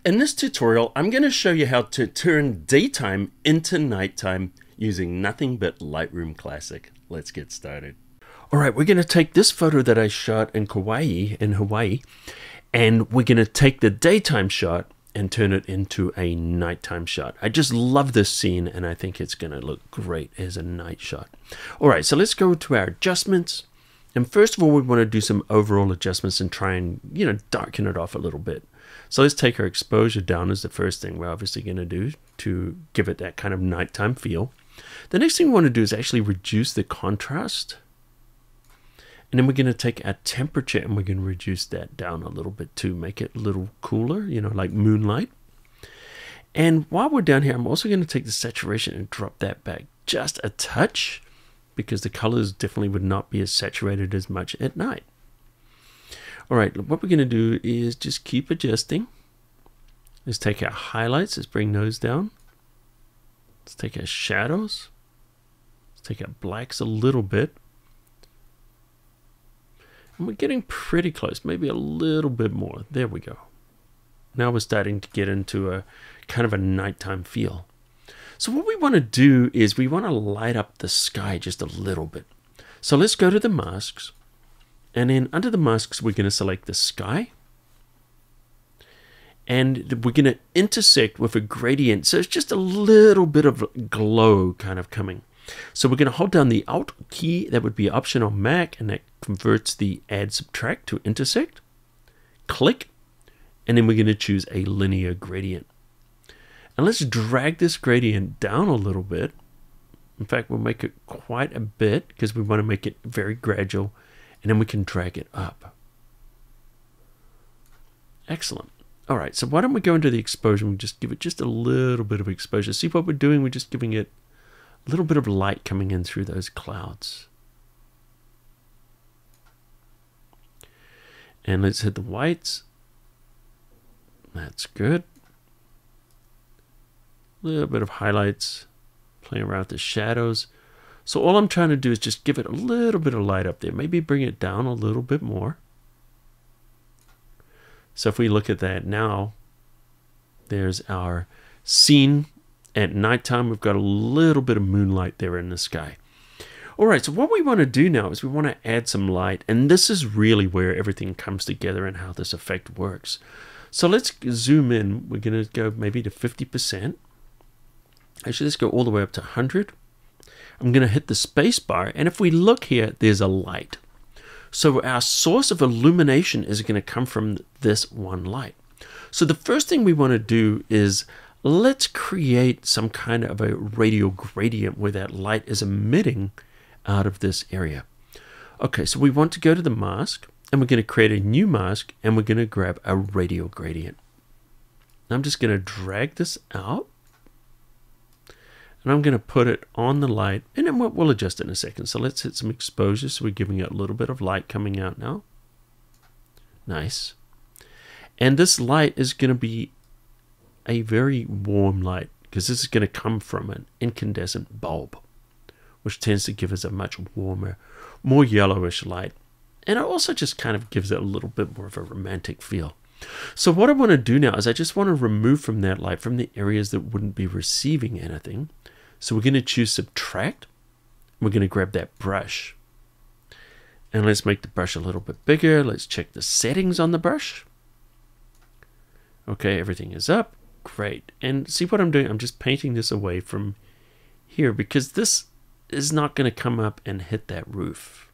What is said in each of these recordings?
In this tutorial, I'm going to show you how to turn daytime into nighttime using nothing but Lightroom Classic. Let's get started. All right, we're going to take this photo that I shot in Kauai, in Hawaii, and we're going to take the daytime shot and turn it into a nighttime shot. I just love this scene, and I think it's going to look great as a night shot. All right, so let's go to our adjustments. And first of all, we want to do some overall adjustments and try and, darken it off a little bit. So let's take our exposure down as the first thing we're obviously going to do to give it that kind of nighttime feel. The next thing we want to do is actually reduce the contrast. And then we're going to take our temperature and we're going to reduce that down a little bit to make it a little cooler, like moonlight. And while we're down here, I'm also going to take the saturation and drop that back just a touch, because the colors definitely would not be as saturated as much at night. All right, what we're going to do is just keep adjusting. Let's take our highlights, let's bring those down. Let's take our shadows. Let's take our blacks a little bit. And we're getting pretty close, maybe a little bit more. There we go. Now we're starting to get into a kind of a nighttime feel. So what we want to do is we want to light up the sky just a little bit. So let's go to the masks. And then under the masks, we're going to select the sky. And we're going to intersect with a gradient. So it's just a little bit of glow kind of coming. So we're going to hold down the Alt key. That would be Option on Mac. And that converts the Add Subtract to intersect. Click. And then we're going to choose a linear gradient. And let's drag this gradient down a little bit. In fact, we'll make it quite a bit because we want to make it very gradual. And then we can drag it up. Excellent. All right, so why don't we go into the exposure and just give it just a little bit of exposure. See what we're doing? We're just giving it a little bit of light coming in through those clouds. And let's hit the whites. That's good. A little bit of highlights, playing around with the shadows. So all I'm trying to do is just give it a little bit of light up there. Maybe bring it down a little bit more. So if we look at that now, there's our scene at nighttime. We've got a little bit of moonlight there in the sky. All right, so what we want to do now is we want to add some light. And this is really where everything comes together and how this effect works. So let's zoom in. We're going to go maybe to 50%. Actually, let's go all the way up to 100. I'm going to hit the space bar, and if we look here, there's a light. So our source of illumination is going to come from this one light. So the first thing we want to do is let's create some kind of a radial gradient where that light is emitting out of this area. Okay, so we want to go to the mask, and we're going to create a new mask, and we're going to grab a radial gradient. I'm just going to drag this out. And I'm going to put it on the light, and then we'll adjust it in a second. So let's hit some exposure. So we're giving it a little bit of light coming out now. Nice. And this light is going to be a very warm light, because this is going to come from an incandescent bulb, which tends to give us a much warmer, more yellowish light. And it also just kind of gives it a little bit more of a romantic feel. So what I want to do now is I just want to remove from that light, from the areas that wouldn't be receiving anything. So we're going to choose Subtract. We're going to grab that brush. And let's make the brush a little bit bigger. Let's check the settings on the brush. Okay, everything is up. Great. And see what I'm doing? I'm just painting this away from here, because this is not going to come up and hit that roof.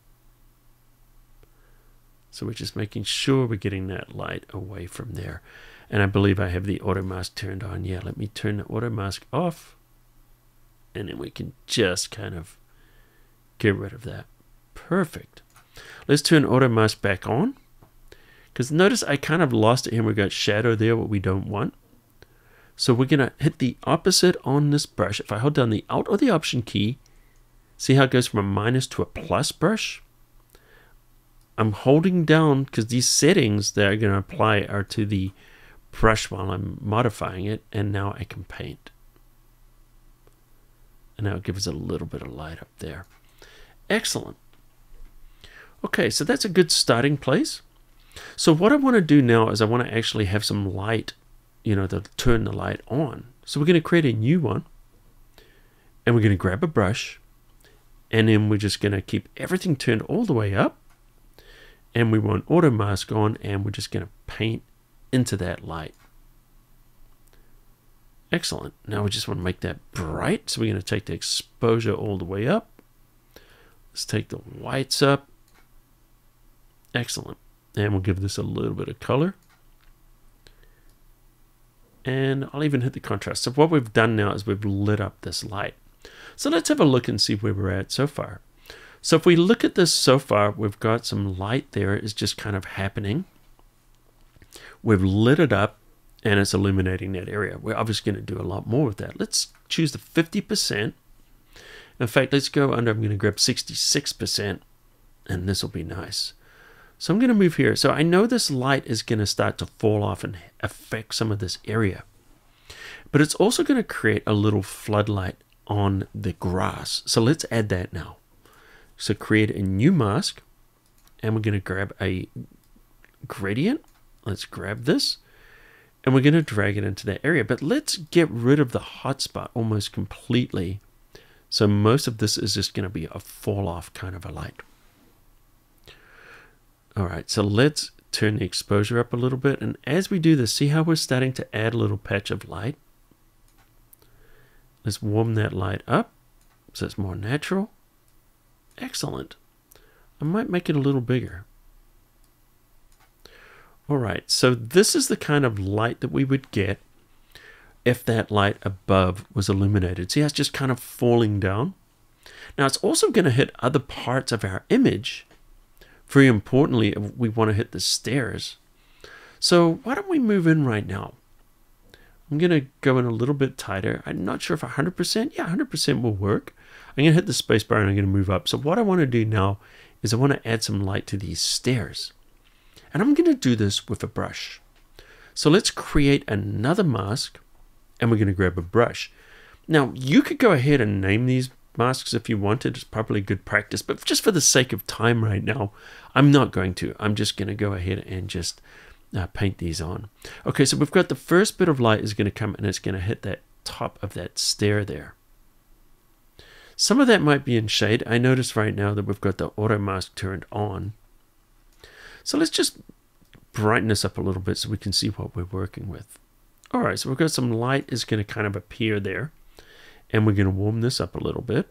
So we're just making sure we're getting that light away from there. And I believe I have the auto mask turned on. Yeah, let me turn the auto mask off. And then we can just kind of get rid of that. Perfect. Let's turn auto mask back on. Because notice I kind of lost it here. We've got shadow there, what we don't want. So we're going to hit the opposite on this brush. If I hold down the Alt or the Option key, see how it goes from a minus to a plus brush? I'm holding down, because these settings that are going to apply are to the brush while I'm modifying it, and now I can paint. And now it gives it a little bit of light up there. Excellent. Okay, so that's a good starting place. So what I want to do now is I want to actually have some light to turn the light on. So we're going to create a new one, and we're going to grab a brush, and then we're just going to keep everything turned all the way up, and we want auto mask on, and we're just going to paint into that light. Excellent. Now we just want to make that bright, so we're going to take the exposure all the way up. Let's take the whites up. Excellent. And we'll give this a little bit of color. And I'll even hit the contrast. So what we've done now is we've lit up this light. So let's have a look and see where we're at so far. So if we look at this so far, we've got some light there. It's just kind of happening. We've lit it up, and it's illuminating that area. We're obviously going to do a lot more with that. Let's choose the 50%. In fact, let's go under, I'm going to grab 66%, and this will be nice. So I'm going to move here. So I know this light is going to start to fall off and affect some of this area. But it's also going to create a little floodlight on the grass. So let's add that now. So create a new mask, and we're going to grab a gradient. Let's grab this, and we're going to drag it into that area. But let's get rid of the hotspot almost completely. So most of this is just going to be a fall off kind of a light. All right, so let's turn the exposure up a little bit. And as we do this, see how we're starting to add a little patch of light? Let's warm that light up so it's more natural. Excellent. I might make it a little bigger. All right, so this is the kind of light that we would get if that light above was illuminated. See how it's just kind of falling down? Now it's also going to hit other parts of our image. Very importantly, we want to hit the stairs. So why don't we move in right now? I'm going to go in a little bit tighter. I'm not sure if 100%. Yeah, 100% will work. I'm going to hit the spacebar and I'm going to move up. So what I want to do now is I want to add some light to these stairs. And I'm going to do this with a brush. So let's create another mask, and we're going to grab a brush. Now, you could go ahead and name these masks if you wanted. It's probably good practice, but just for the sake of time right now, I'm not going to. I'm just going to go ahead and just paint these on. Okay, so we've got the first bit of light is going to come, and it's going to hit that top of that stair there. Some of that might be in shade. I notice right now that we've got the auto mask turned on. So let's just brighten this up a little bit so we can see what we're working with. All right, so we've got some light is going to kind of appear there. And we're going to warm this up a little bit.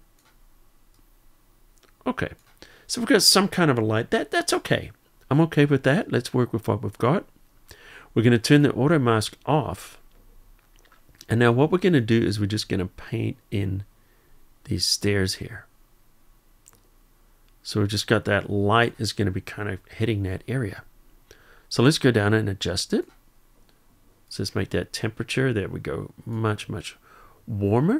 Okay, so we've got some kind of a light. That's okay. I'm okay with that. Let's work with what we've got. We're going to turn the auto mask off. And now what we're going to do is we're just going to paint in these stairs here. So we've just got that light is going to be kind of hitting that area. So let's go down and adjust it. So let's make that temperature, there we go, much, much warmer.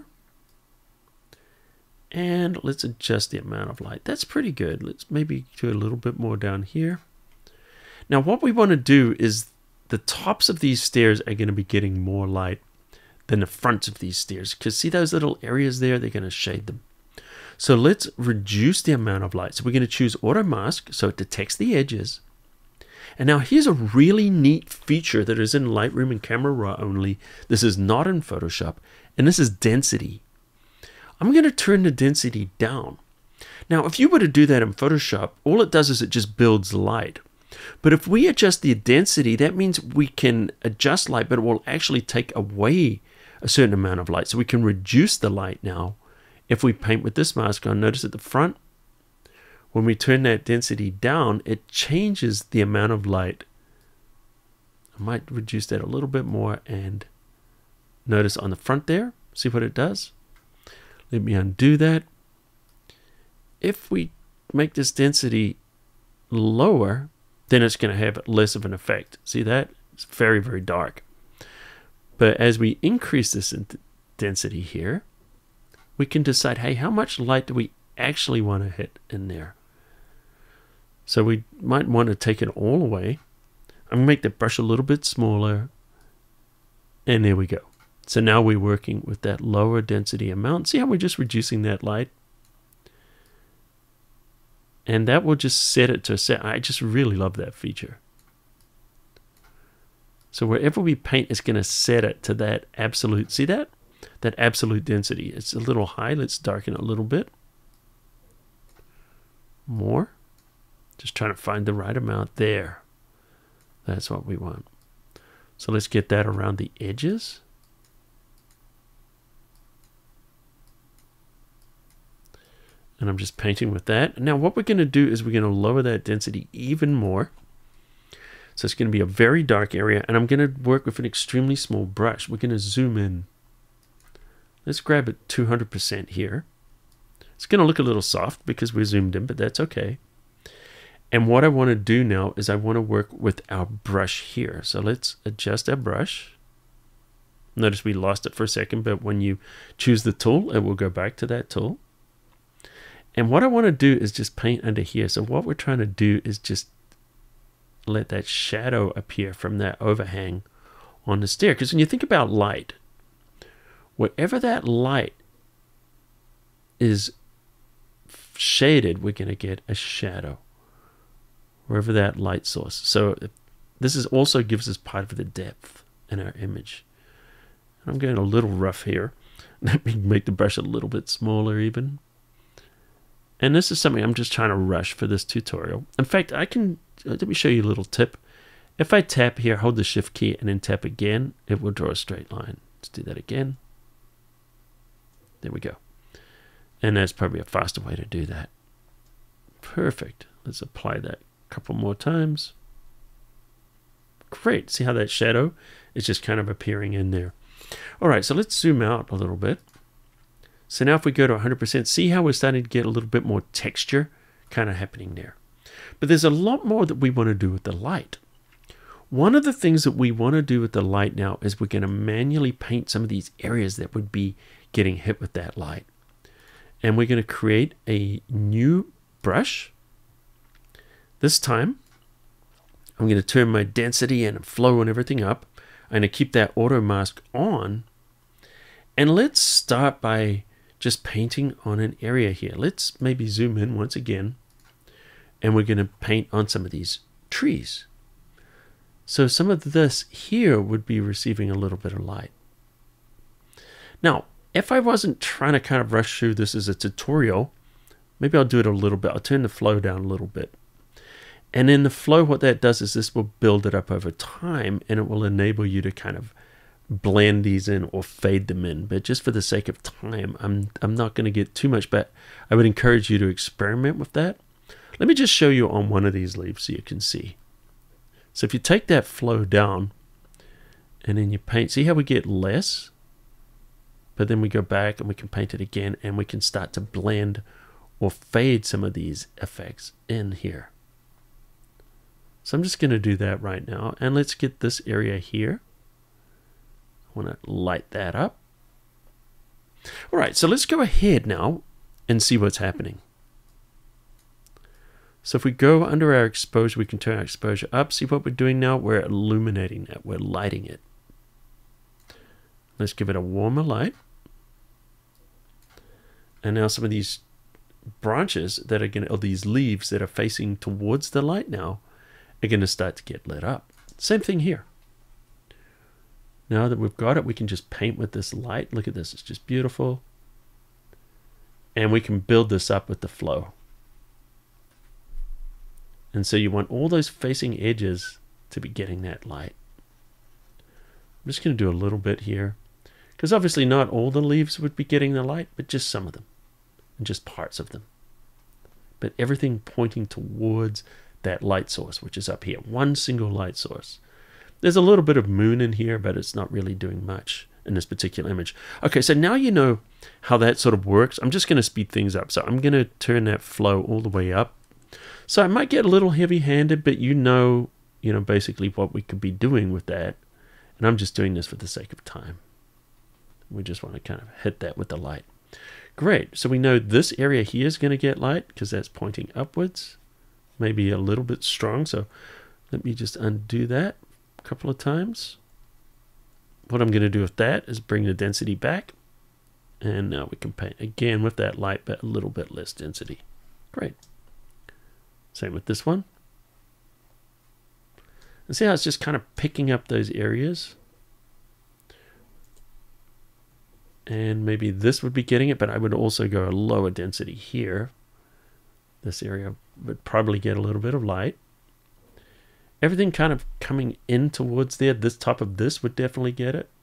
And let's adjust the amount of light. That's pretty good. Let's maybe do a little bit more down here. Now what we want to do is the tops of these stairs are going to be getting more light than the fronts of these stairs. Because see those little areas there? They're going to shade them. So let's reduce the amount of light. So we're going to choose Auto Mask so it detects the edges. And now here's a really neat feature that is in Lightroom and Camera Raw only. This is not in Photoshop. And this is density. I'm going to turn the density down. Now, if you were to do that in Photoshop, all it does is it just builds light. But if we adjust the density, that means we can adjust light, but it will actually take away a certain amount of light. So we can reduce the light now. If we paint with this mask on, notice at the front, when we turn that density down, it changes the amount of light. I might reduce that a little bit more and notice on the front there, see what it does? Let me undo that. If we make this density lower, then it's going to have less of an effect. See that? It's very, very dark. But as we increase this density here, we can decide, hey, how much light do we actually want to hit in there? So we might want to take it all away. I'm going to make the brush a little bit smaller. And there we go. So now we're working with that lower density amount. See how we're just reducing that light? And that will just set it to a set. I just really love that feature. So wherever we paint, it's going to set it to that absolute, see that? That absolute density. It's a little high. Let's darken it a little bit. More. Just trying to find the right amount there. That's what we want. So let's get that around the edges. And I'm just painting with that. Now what we're going to do is we're going to lower that density even more. So it's going to be a very dark area, and I'm going to work with an extremely small brush. We're going to zoom in. Let's grab it 200% here. It's going to look a little soft because we're zoomed in, but that's okay. And what I want to do now is I want to work with our brush here. So let's adjust our brush. Notice we lost it for a second, but when you choose the tool, it will go back to that tool. And what I want to do is just paint under here. So what we're trying to do is just let that shadow appear from that overhang on the stair. Because when you think about light, wherever that light is shaded, we're going to get a shadow. Wherever that light source. So this is also gives us part of the depth in our image. And I'm going a little rough here. Let me make the brush a little bit smaller even. And this is something I'm just trying to rush for this tutorial. In fact, I can, let me show you a little tip. If I tap here, hold the shift key and then tap again, it will draw a straight line. Let's do that again. There we go. And that's probably a faster way to do that. Perfect. Let's apply that a couple more times. Great. See how that shadow is just kind of appearing in there. All right, so let's zoom out a little bit. So now if we go to 100%, see how we're starting to get a little bit more texture kind of happening there. But there's a lot more that we want to do with the light. One of the things that we want to do with the light now is we're going to manually paint some of these areas that would be getting hit with that light. And we're going to create a new brush. This time, I'm going to turn my density and flow and everything up. I'm going to keep that auto mask on. And let's start by just painting on an area here. Let's maybe zoom in once again. And we're going to paint on some of these trees. So some of this here would be receiving a little bit of light. Now, if I wasn't trying to kind of rush through this as a tutorial, maybe I'll do it a little bit. I'll turn the flow down a little bit. And in the flow, what that does is this will build it up over time, and it will enable you to kind of blend these in or fade them in. But just for the sake of time, I'm not going to get too much, but I would encourage you to experiment with that. Let me just show you on one of these leaves so you can see. So if you take that flow down and then you paint, see how we get less? But then we go back and we can paint it again, and we can start to blend or fade some of these effects in here. So I'm just going to do that right now. And let's get this area here. I want to light that up. All right, so let's go ahead now and see what's happening. So if we go under our exposure, we can turn our exposure up. See what we're doing now? We're illuminating that. We're lighting it. Let's give it a warmer light. And now some of these branches that are going to, or these leaves that are facing towards the light now, are going to start to get lit up. Same thing here. Now that we've got it, we can just paint with this light. Look at this. It's just beautiful. And we can build this up with the flow. And so you want all those facing edges to be getting that light. I'm just going to do a little bit here, because obviously not all the leaves would be getting the light, but just some of them, and just parts of them. But everything pointing towards that light source, which is up here. One single light source. There's a little bit of moon in here, but it's not really doing much in this particular image. Okay, so now you know how that sort of works. I'm just going to speed things up. So I'm going to turn that flow all the way up. So I might get a little heavy-handed, but you know basically what we could be doing with that. And I'm just doing this for the sake of time. We just want to kind of hit that with the light. Great. So we know this area here is going to get light because that's pointing upwards. Maybe a little bit strong. So let me just undo that a couple of times. What I'm going to do with that is bring the density back. And now we can paint again with that light, but a little bit less density. Great. Same with this one. And see how it's just kind of picking up those areas? And maybe this would be getting it, but I would also go a lower density here. This area would probably get a little bit of light. Everything kind of coming in towards there. This top of this would definitely get it.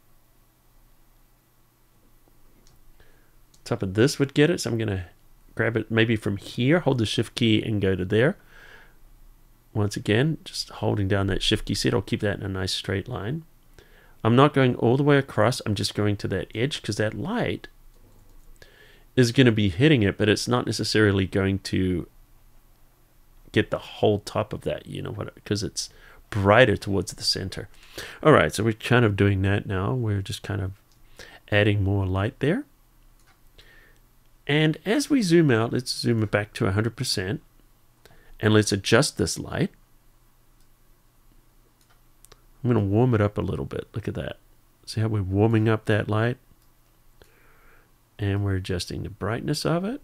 Top of this would get it. So I'm going to grab it maybe from here, hold the shift key and go to there. Once again, just holding down that shift key set, I'll keep that in a nice straight line. I'm not going all the way across. I'm just going to that edge because that light is going to be hitting it, but it's not necessarily going to get the whole top of that, you know what, because it's brighter towards the center. All right, so we're kind of doing that now. We're just kind of adding more light there. And as we zoom out, let's zoom it back to 100%. And let's adjust this light. I'm going to warm it up a little bit. Look at that. See how we're warming up that light? And we're adjusting the brightness of it.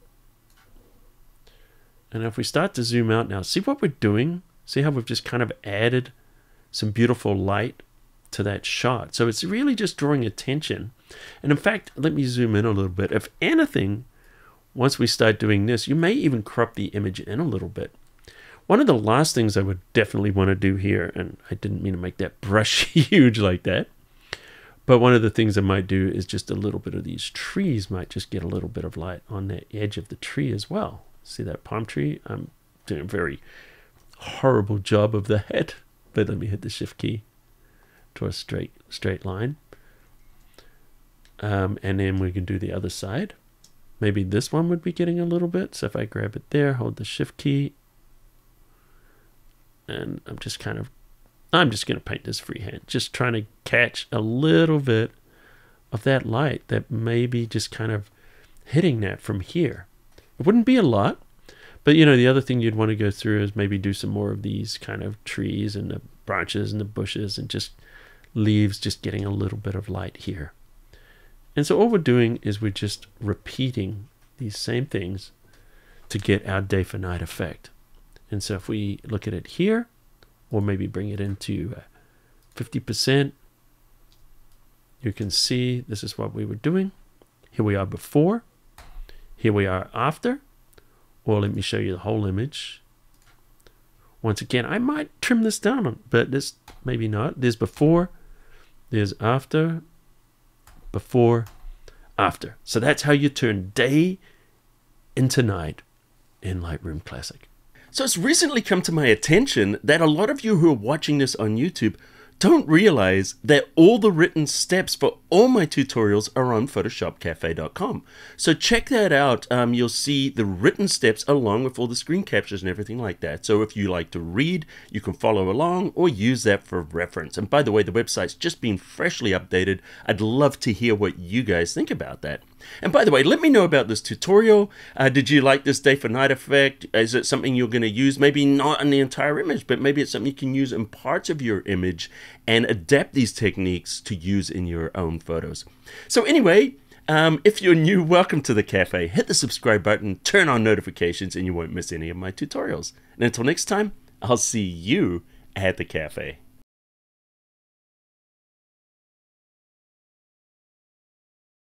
And if we start to zoom out now, see what we're doing? See how we've just kind of added some beautiful light to that shot. So it's really just drawing attention. And in fact, let me zoom in a little bit. If anything, once we start doing this, you may even crop the image in a little bit. One of the last things I would definitely want to do here, and I didn't mean to make that brush huge like that, but one of the things I might do is just a little bit of these trees might just get a little bit of light on the edge of the tree as well. See that palm tree? I'm doing a very horrible job of that, but let me hit the shift key to a straight line. And then we can do the other side. Maybe this one would be getting a little bit. So if I grab it there, hold the shift key, and I'm just going to paint this freehand, just trying to catch a little bit of that light that may be just kind of hitting that from here. It wouldn't be a lot, but you know, the other thing you'd want to go through is maybe do some more of these kind of trees and the branches and the bushes and just leaves, just getting a little bit of light here. And so all we're doing is we're just repeating these same things to get our day for night effect. And so if we look at it here, or maybe bring it into 50%, you can see this is what we were doing. Here we are before, here we are after, or let me show you the whole image. Once again, I might trim this down, but this maybe not. There's before, there's after, before, after. So that's how you turn day into night in Lightroom Classic. So it's recently come to my attention that a lot of you who are watching this on YouTube don't realize that all the written steps for all my tutorials are on photoshopcafe.com. So check that out. You'll see the written steps along with all the screen captures and everything like that. So if you like to read, you can follow along or use that for reference. And by the way, the website's just been freshly updated. I'd love to hear what you guys think about that. And by the way, let me know about this tutorial. Did you like this day for night effect? Is it something you're going to use? Maybe not in the entire image, but maybe it's something you can use in parts of your image and adapt these techniques to use in your own photos. So anyway, if you're new, welcome to the cafe. Hit the subscribe button, turn on notifications, and you won't miss any of my tutorials. And until next time, I'll see you at the cafe.